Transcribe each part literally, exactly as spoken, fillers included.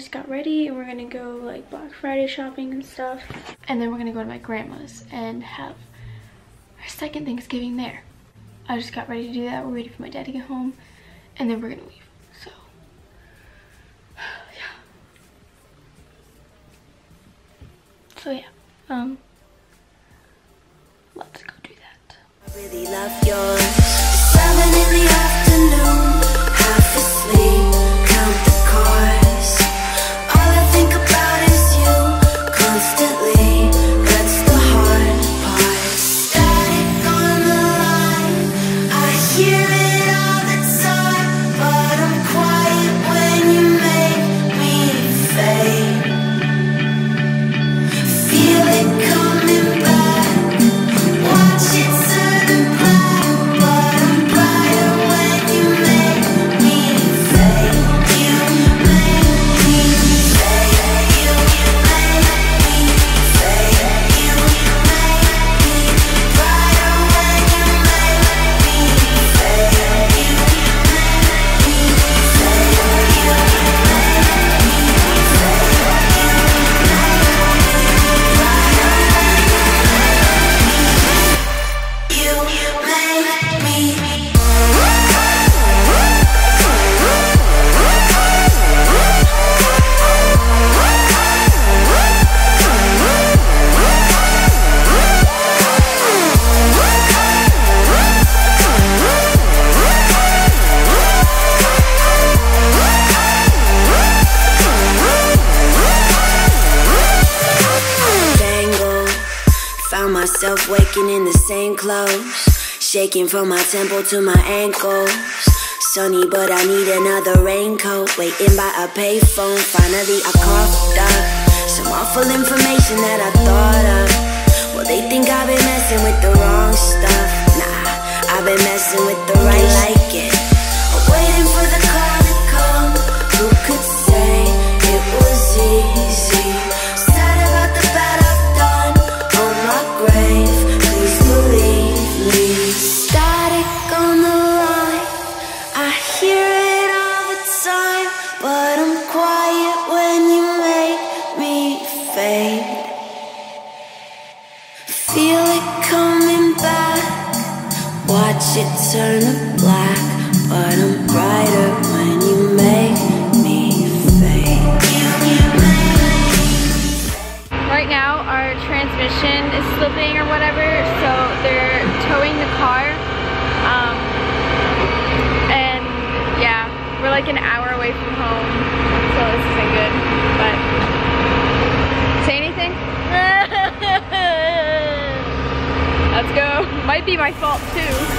just got ready and we're gonna go like Black Friday shopping and stuff. And then we're gonna go to my grandma's and have our second Thanksgiving there. I just got ready to do that. We're waiting for my dad to get home and then we're gonna leave. So, yeah. So yeah, um, let's go do that. I really love yours. Seven in the afternoon, half asleep, count the cars. All I think about is you constantly. That's the hard part. Static on the line, I hear it all the time, but I'm quiet when you make me fade. Feel it coming back, watch it turn black, but I'm brighter when you make me fade. You make me fade. You make me fade. You make me brighter when you make me fade. You make me fade. You make me myself waking in the same clothes, shaking from my temple to my ankles. Sunny, but I need another raincoat. Waiting by a payphone, finally I coughed up some awful information that I thought of. Well, they think I've been messing with the wrong stuff. Nah, I've been messing with the right, like it. I'm waiting for the call to come. Who could say it was easy? Sad about the bad I've done on my grave, please believe me. Static on the line, I hear it all the time, but I'm quiet when you make me fade. Feel it coming back, watch it turn to black, but I'm brighter when you make me fade. Right now our transmission is slipping or whatever, so they're towing the car. Um, and yeah, we're like an hour away from home, so this isn't good. But say anything? Let's go. Might be my fault too.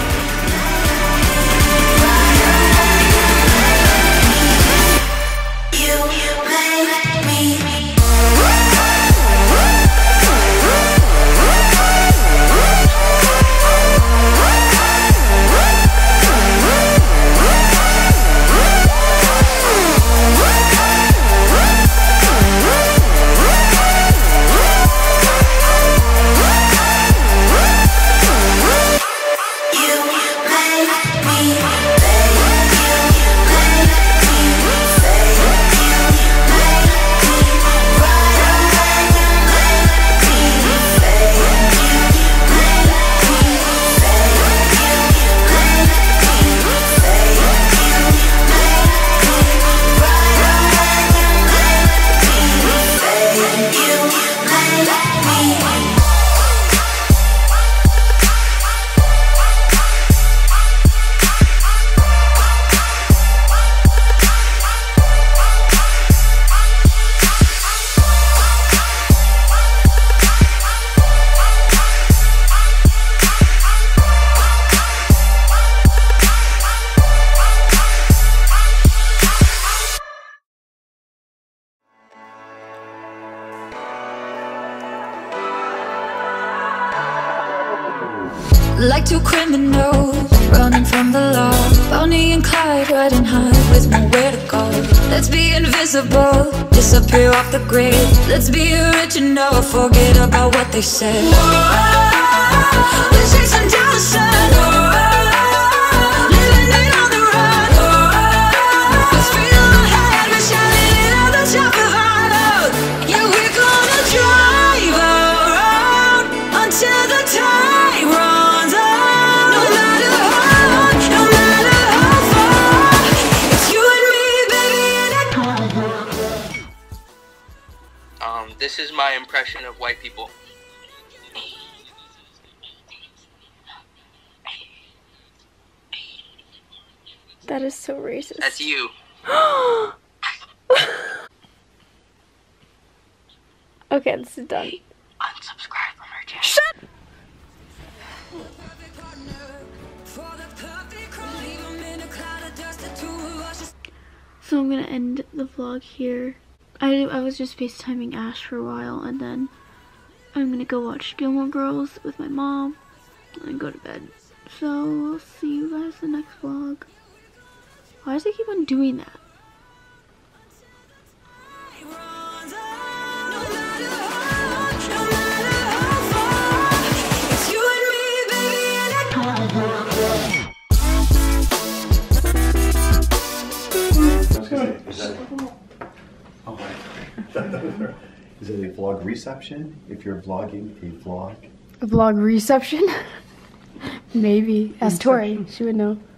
Like two criminals running from the law, Bonnie and Clyde riding high with nowhere to go. Let's be invisible, disappear off the grid. Let's be original, forget about what they said. Whoa, we're chasing down the sun. Whoa, living it on the run. Whoa, let's feel ahead, we're shining in on the top of This is my impression of white people. That is so racist. That's you. Okay, this is done. Unsubscribe from her channel. Shut. So I'm gonna end the vlog here. I, I was just FaceTiming Ash for a while, and then I'm gonna go watch Gilmore Girls with my mom and go to bed. So I'll see you guys in the next vlog. Why does it keep on doing that? Is it a vlog reception? If you're vlogging, a vlog? A vlog reception? Maybe. Ask Tori, she would know.